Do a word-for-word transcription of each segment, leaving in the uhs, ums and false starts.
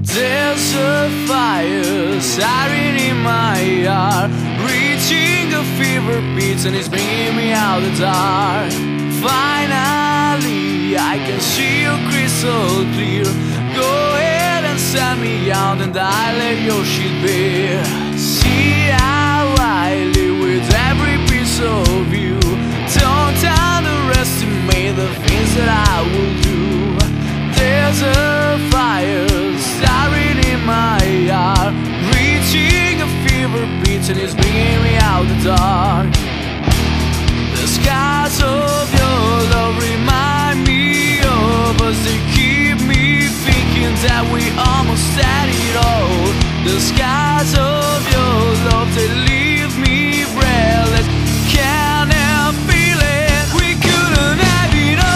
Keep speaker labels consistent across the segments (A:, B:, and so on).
A: There's a fire siren in my heart, reaching a fever pitch and it's bringing me out the dark. Finally, I can see you crystal clear. Go ahead and send me out and I let your shit bare. See how I live with every piece of you. Don't underestimate the things that I will do. There's a fire starting in my heart, reaching a fever pitch and it's bringing me out the dark. The skies of your love remind me of us. They keep me thinking that we almost had it all. The skies of your love, they leave me breathless. Can't help feeling we couldn't have it all.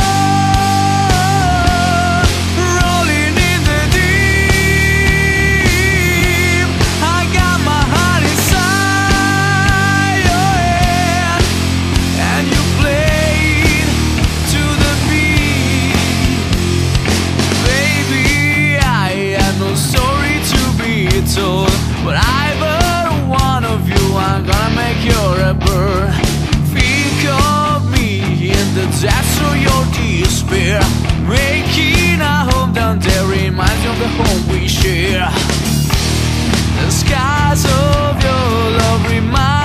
A: Rolling in the deep, I got my heart inside your hand, and you played to the beat. Baby, I had no story to be told, but I've heard one of you. I'm gonna make your rapper. Think of me in the depths of your despair. Making a home down there reminds me of the home we share. The skies of your love remind